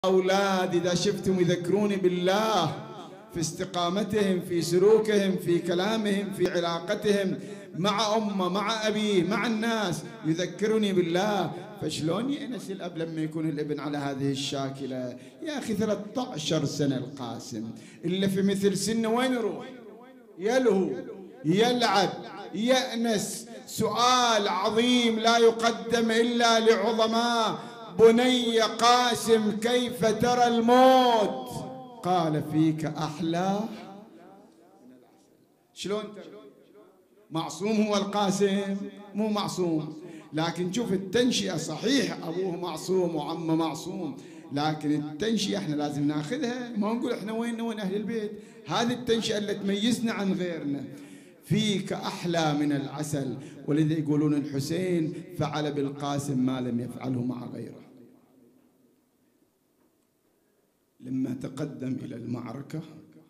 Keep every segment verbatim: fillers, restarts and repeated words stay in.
أولاد إذا شفتم يذكروني بالله في استقامتهم، في سلوكهم، في كلامهم، في علاقتهم مع أمه، مع أبيه، مع الناس، يذكرني بالله. فشلون يأنس الأب لما يكون الابن على هذه الشاكلة؟ يا أخي ثلاثة عشر سنة القاسم إلا في مثل سنه وين يروح؟ يلهو، يلعب، يأنس. سؤال عظيم لا يقدم إلا لعظماء: بني قاسم كيف ترى الموت؟ قال: فيك أحلى. شلون ترى؟ معصوم هو القاسم؟ مو معصوم، لكن شوف التنشئة. صحيح أبوه معصوم وعمه معصوم، لكن التنشئة احنا لازم ناخذها، ما نقول احنا وين وين أهل البيت. هذه التنشئة اللي تميزنا عن غيرنا. فيك أحلى من العسل. ولذا يقولون الحسين فعل بالقاسم ما لم يفعله مع غيره. لما تقدم إلى المعركة،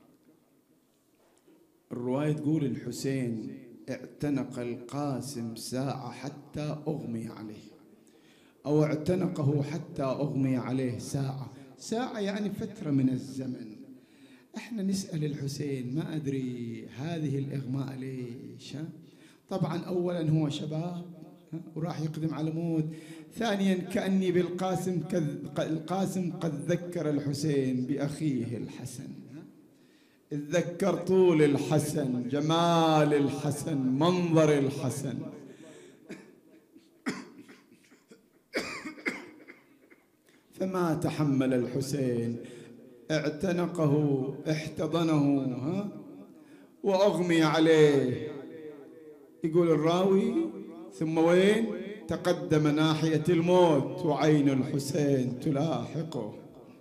الرواية تقول الحسين اعتنق القاسم ساعة حتى أغمي عليه، أو اعتنقه حتى أغمي عليه ساعة. ساعة يعني فترة من الزمن. احنا نسأل الحسين ما أدري هذه الإغماء ليش؟ طبعا أولا هو شباب وراح يقدم على موت. ثانيا كأني بالقاسم القاسم قد ذكر الحسين بأخيه الحسن، اتذكر طول الحسن، جمال الحسن، منظر الحسن. فما تحمل الحسين، اعتنقه، احتضنه، ها وأغمي عليه. يقول الراوي: ثم وين؟ تقدم ناحية الموت وعين الحسين تلاحقه.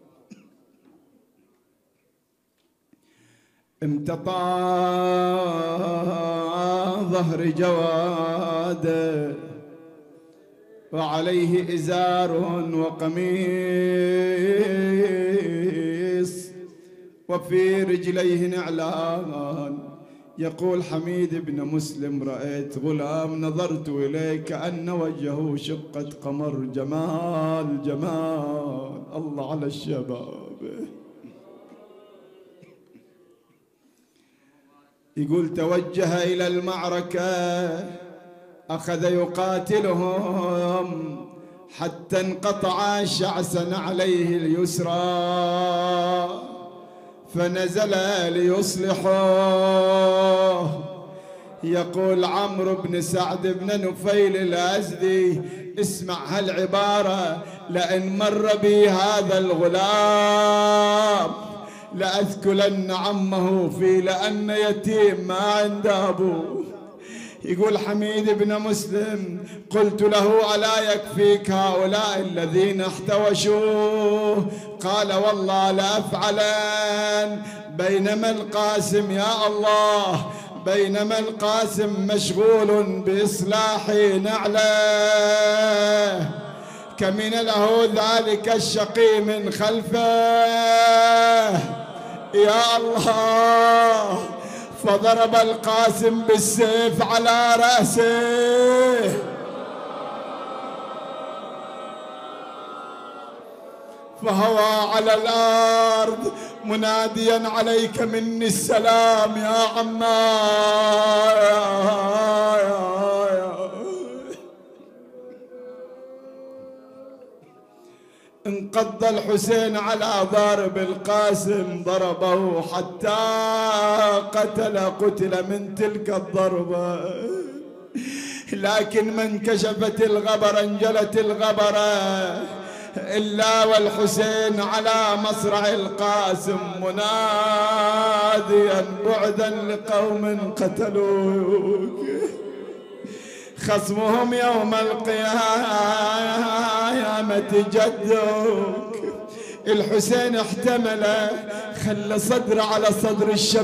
امتطى ظهر جواده وعليه إزار وقميص وفي رجليه نعلان. يقول حميد بن مسلم: رأيت غلام نظرت إليه كأن وجهه شقة قمر. جمال جمال الله على الشباب. يقول: توجه إلى المعركة، أخذ يقاتلهم حتى انقطع شعثا عليه اليسرى، فنزل ليصلحه. يقول عمرو بن سعد بن نفيل الأزدي: اسمع هالعبارة: لئن مر بي هذا الغلام لأذكلن عمه في لأن يتيم ما عنده أبوه. يقول حميد بن مسلم: قلت له: ألا يكفيك هؤلاء الذين احتوشوه؟ قال: والله لأفعلن. بينما القاسم يا الله بينما القاسم مشغول بإصلاح نعله، كمن له ذلك الشقي من خلفه. يا الله، فضرب القاسم بالسيف على رأسه، فهوى على الأرض مناديا: عليك مني السلام يا عمار. انقض الحسين على ضارب القاسم، ضربه حتى قتل قتل من تلك الضربة. لكن ما انكشفت الغبرة، انجلت الغبرة، إلا والحسين على مصرع القاسم مناديا: بعدا لقوم قتلوك، خصمهم يوم القيامة جدك. الحسين احتمل، خلى صدره على صدر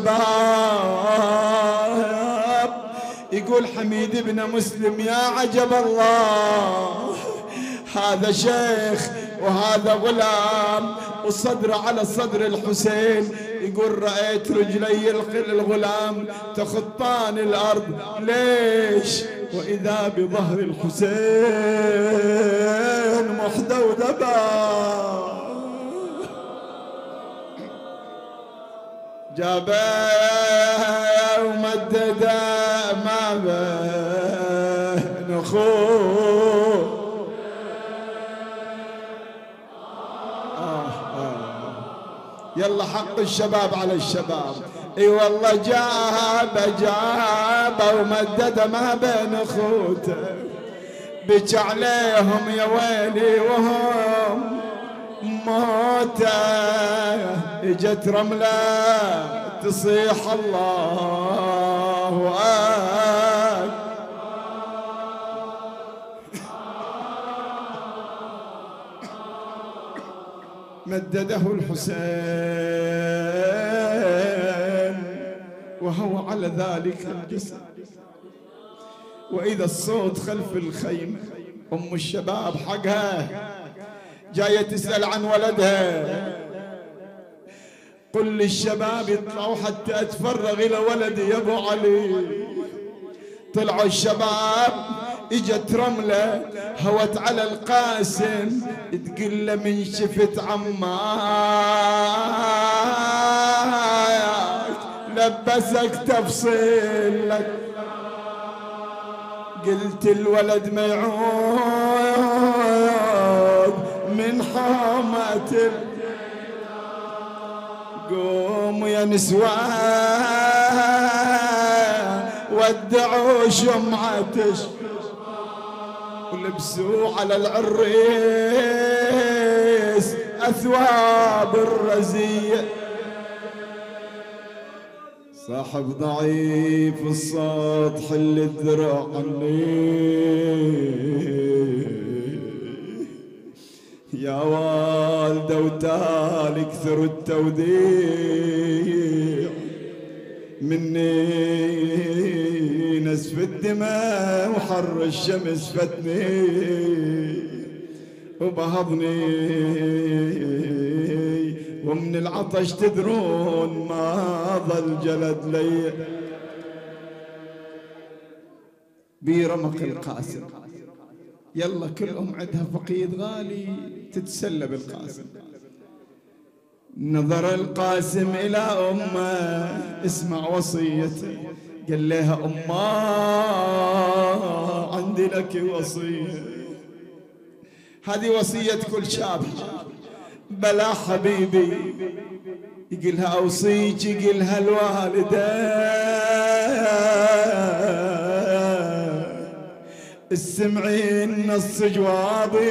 الشباب. يقول حميد بن مسلم: يا عجب الله، هذا شيخ وهذا غلام وصدره على صدر الحسين. يقول: رأيت رجلي الغلام تخطان الأرض. ليش؟ وإذا بظهر الحسين محدودبا. جابه ومدده ما بين اخوه. آه آه. يلا حق الشباب على الشباب. اي والله جابه جابه ومدده ما بين اخوته، بكى عليهم يا ويلي وهم موته. اجت رمله تصيح الله أكبر. مدده الحسين وهو على ذلك الجسد، وإذا الصوت خلف الخيمة أم الشباب حقها جاية تسأل عن ولدها. قل للشباب يطلعوا حتى أتفرغ إلى ولدي يا أبو علي. طلعوا الشباب، اجت رملة هوت على القاسم تقول له من شفت عماك لبسك تفصيل لك. قلت الولد ما يعود من حومة. قوموا يا نسوان ودعوا شمعتش ولبسوا على العريس أثواب الرزية. صاحب ضعيف الصوت حل الذراع يا والده وتالي كثر التوديع مني نزف الدماء وحر الشمس فتني وبهضني ومن العطش تدرون ما ظل جلد لي. بيرمق القاسم يلا كل ام عندها فقيد غالي تتسلى بالقاسم. نظر القاسم الى امه اسمع وصيتي، قال لها امه عندي لك وصيه. هذه وصيه كل شاب. بلا حبيبي يقلها اوصيك يقلها الوالده السمعين نص جوابي.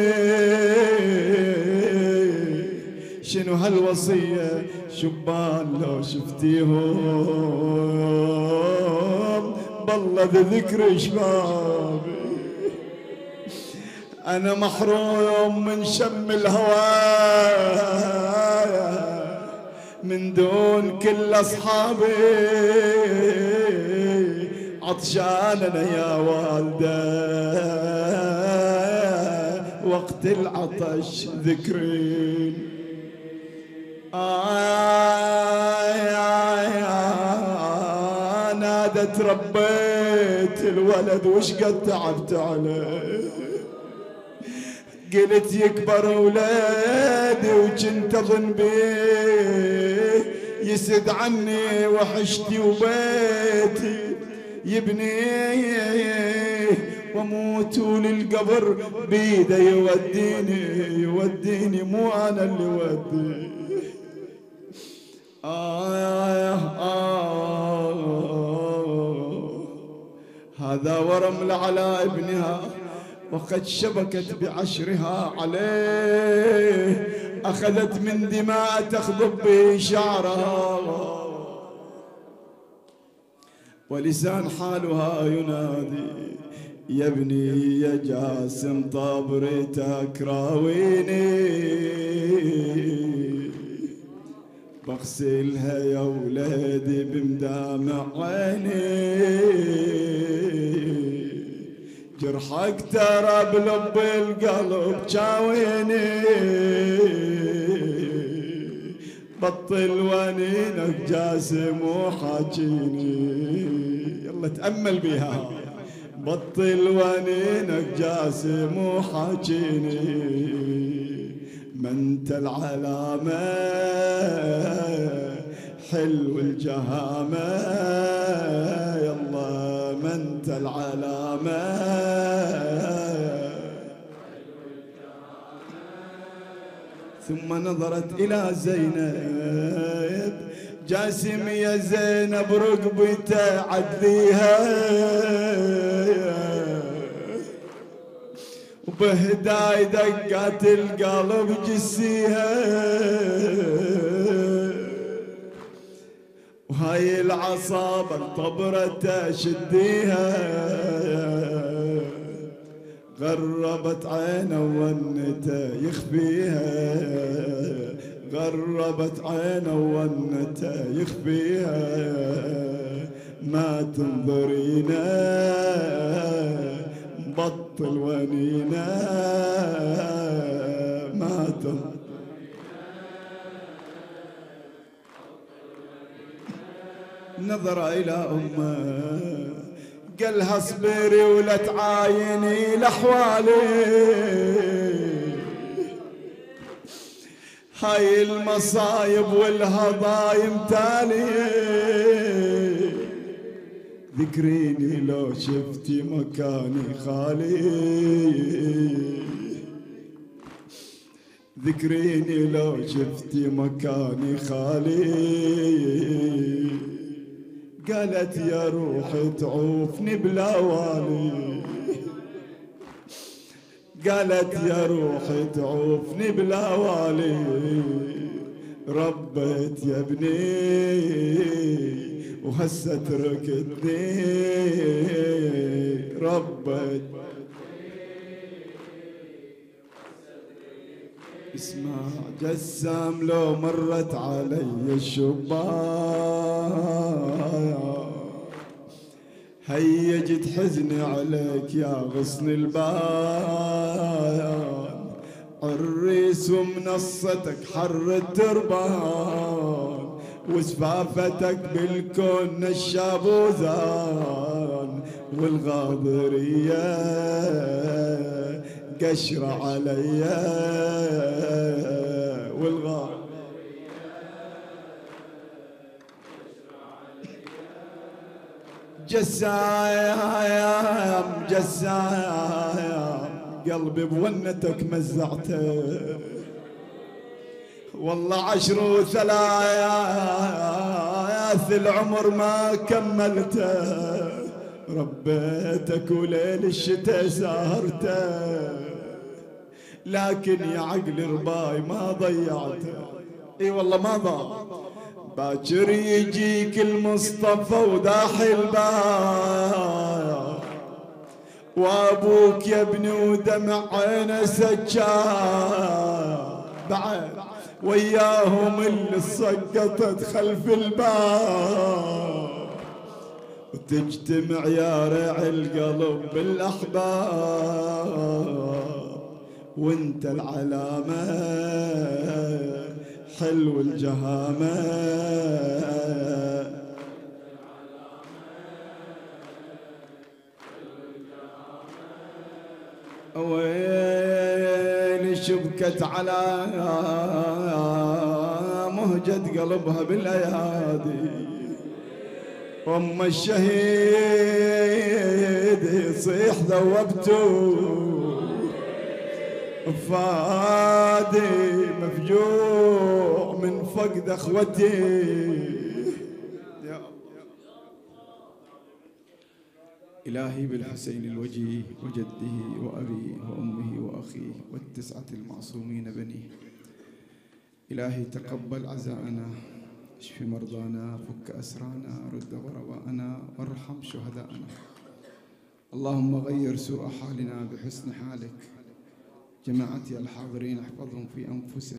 شنو هالوصية شبان لو شفتيهم بالله ذكر شبابي. أنا محروم من شم الهوايا من دون كل أصحابي. عطشان أنا يا والدة وقت العطش ذكرين. آي آي آي نادت ربيت الولد وش قد تعبت عليه. قلت يكبر ولادي وكنت اظن بيه يسد عني وحشتي وبيتي يبني واموت للقبر بيده يوديني يوديني مو انا اللي ودي. آه آه آه هذا ورمل على ابنها وقد شبكت بعشرها عليه. أخذت من دماء تخضب به شعرها ولسان حالها ينادي يا ابني يا جاسم طابرتك راويني بغسلها يا ولادي بمدامع عيني. جرحك ترى بلب القلب جاويني بطل ونينك جاسم وحاجيني. يلا تأمل بها. بطل ونينك جاسم وحاجيني ما انت العلامة حلو الجهامة يلا ما انت العلامة. ثم نظرت إلى زينب جاسم يا زينب رقبته عدليها وبهداي دقات القلب جسيها وهاي العصابة الطبرة شديها غربت عينه ونته يخفيها غربت عينه ونته يخفيها ما تنظرينا بطل ونينا ما تنظرينا نظر إلى أمه قالها اصبري ولا تعايني لأحوالي هاي المصايب والهضايم تالي ذكريني لو شفتي مكاني خالي ذكريني لو شفتي مكاني خالي قالت يا روحي تعوفني بلا والي قالت يا روحي تعوفني بلا والي ربيت يا ابني وهسه تركتني ربيت اسمع جسام لو مرت علي الشبان هيجت حزني عليك يا غصن البان عريس ومنصتك حر التربان وسفافتك بالكون نشاب وزان والغاضرية قشرة عليا والغاضرية جسايم جسايم قلبي بونتك مزعته والله عشر وثلاث العمر ما كملته ربيتك وليل الشتاء سهرته لكن يا عقل رباي ما ضيعته اي والله ما ضاع باكر يجيك المصطفى وداح الباب وابوك يا ابني ودمع عينه سجاد بعد وياهم اللي سقطت خلف الباب وتجتمع يا ريع القلب بالاحباب وانت العلامه حلو الجهامة وين شبكت على مهجة قلبها بالايادي ام الشهيد يصيح ذوبته فادي مفجوع من فقد اخوتي يا إلهي بالحسين الوجيه وجده وأبيه وأمه وأخيه والتسعة المعصومين بنيه إلهي تقبل عزاءنا اشف مرضانا فك أسرانا رد غرباءنا وارحم شهداءنا اللهم غير سوء حالنا بحسن حالك جماعتي الحاضرين احفظهم في أنفسهم